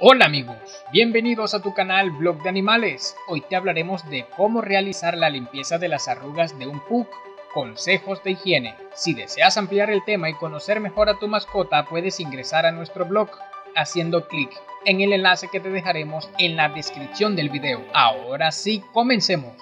Hola amigos, bienvenidos a tu canal Blog de Animales. Hoy te hablaremos de cómo realizar la limpieza de las arrugas de un pug, consejos de higiene. Si deseas ampliar el tema y conocer mejor a tu mascota, puedes ingresar a nuestro blog haciendo clic en el enlace que te dejaremos en la descripción del video. Ahora sí, comencemos.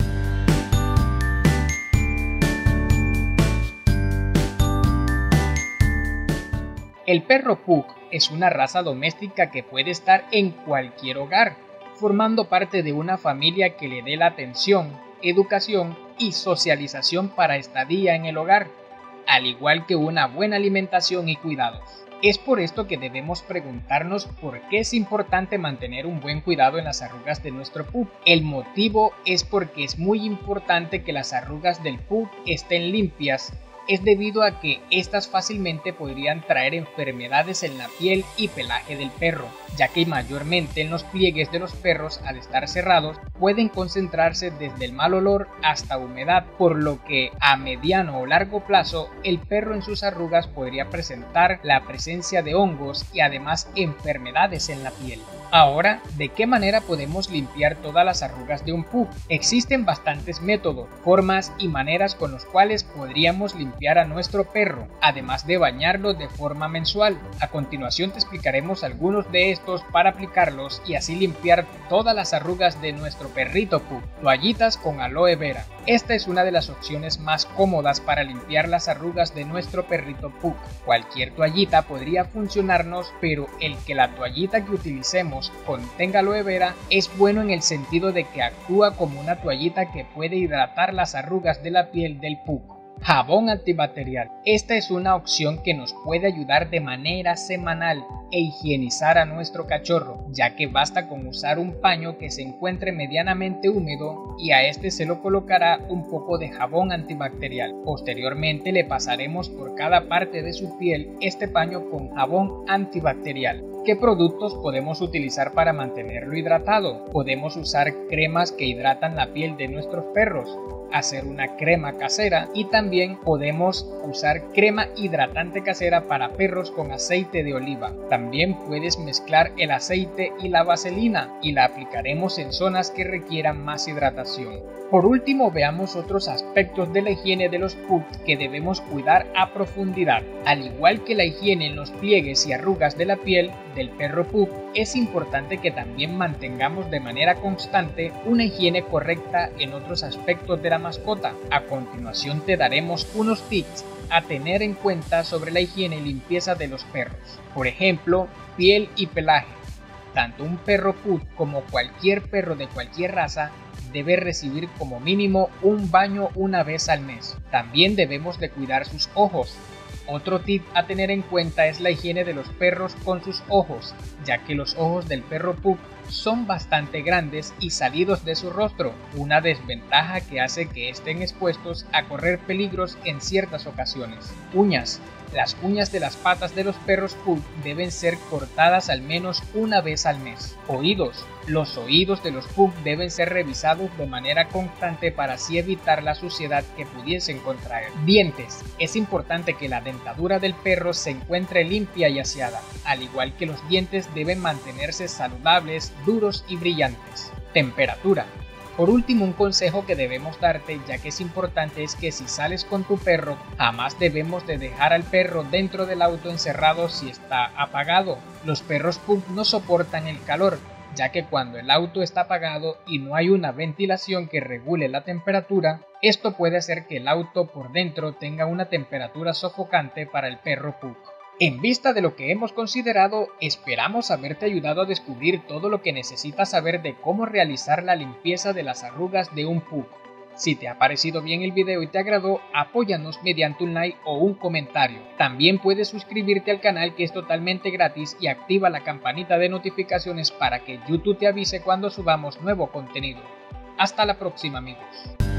El perro pug es una raza doméstica que puede estar en cualquier hogar, formando parte de una familia que le dé la atención, educación y socialización para estadía en el hogar, al igual que una buena alimentación y cuidados. Es por esto que debemos preguntarnos por qué es importante mantener un buen cuidado en las arrugas de nuestro pug. El motivo es porque es muy importante que las arrugas del pug estén limpias. Es debido a que estas fácilmente podrían traer enfermedades en la piel y pelaje del perro, ya que mayormente en los pliegues de los perros, al estar cerrados, pueden concentrarse desde el mal olor hasta humedad, por lo que a mediano o largo plazo el perro en sus arrugas podría presentar la presencia de hongos y además enfermedades en la piel. Ahora, ¿de qué manera podemos limpiar todas las arrugas de un pug? Existen bastantes métodos, formas y maneras con los cuales podríamos limpiar a nuestro perro, además de bañarlo de forma mensual. A continuación te explicaremos algunos de estos para aplicarlos y así limpiar todas las arrugas de nuestro perrito pug. Toallitas con aloe vera. Esta es una de las opciones más cómodas para limpiar las arrugas de nuestro perrito pug. Cualquier toallita podría funcionarnos, pero el que la toallita que utilicemos contenga aloe vera es bueno en el sentido de que actúa como una toallita que puede hidratar las arrugas de la piel del pug. Jabón antibacterial. Esta es una opción que nos puede ayudar de manera semanal e higienizar a nuestro cachorro, ya que basta con usar un paño que se encuentre medianamente húmedo y a este se lo colocará un poco de jabón antibacterial. Posteriormente le pasaremos por cada parte de su piel este paño con jabón antibacterial. ¿Qué productos podemos utilizar para mantenerlo hidratado? Podemos usar cremas que hidratan la piel de nuestros perros, hacer una crema casera y también podemos usar crema hidratante casera para perros con aceite de oliva. También puedes mezclar el aceite y la vaselina y la aplicaremos en zonas que requieran más hidratación. Por último, veamos otros aspectos de la higiene de los pugs que debemos cuidar a profundidad. Al igual que la higiene en los pliegues y arrugas de la piel del perro pug, es importante que también mantengamos de manera constante una higiene correcta en otros aspectos de la mascota. A continuación te daremos unos tips a tener en cuenta sobre la higiene y limpieza de los perros. Por ejemplo, piel y pelaje. Tanto un perro pug como cualquier perro de cualquier raza debe recibir como mínimo un baño una vez al mes. También debemos de cuidar sus ojos. Otro tip a tener en cuenta es la higiene de los perros con sus ojos, ya que los ojos del perro pug son bastante grandes y salidos de su rostro, una desventaja que hace que estén expuestos a correr peligros en ciertas ocasiones. Uñas. Las uñas de las patas de los perros pug deben ser cortadas al menos una vez al mes. Oídos. Los oídos de los pug deben ser revisados de manera constante para así evitar la suciedad que pudiesen contraer. Dientes. Es importante que la dentadura del perro se encuentre limpia y aseada, al igual que los dientes deben mantenerse saludables, duros y brillantes. Temperatura. Por último, un consejo que debemos darte, ya que es importante, es que si sales con tu perro, jamás debemos de dejar al perro dentro del auto encerrado si está apagado. Los perros pug no soportan el calor, ya que cuando el auto está apagado y no hay una ventilación que regule la temperatura, esto puede hacer que el auto por dentro tenga una temperatura sofocante para el perro pug. En vista de lo que hemos considerado, esperamos haberte ayudado a descubrir todo lo que necesitas saber de cómo realizar la limpieza de las arrugas de un pug. Si te ha parecido bien el video y te agradó, apóyanos mediante un like o un comentario. También puedes suscribirte al canal, que es totalmente gratis, y activa la campanita de notificaciones para que YouTube te avise cuando subamos nuevo contenido. Hasta la próxima, amigos.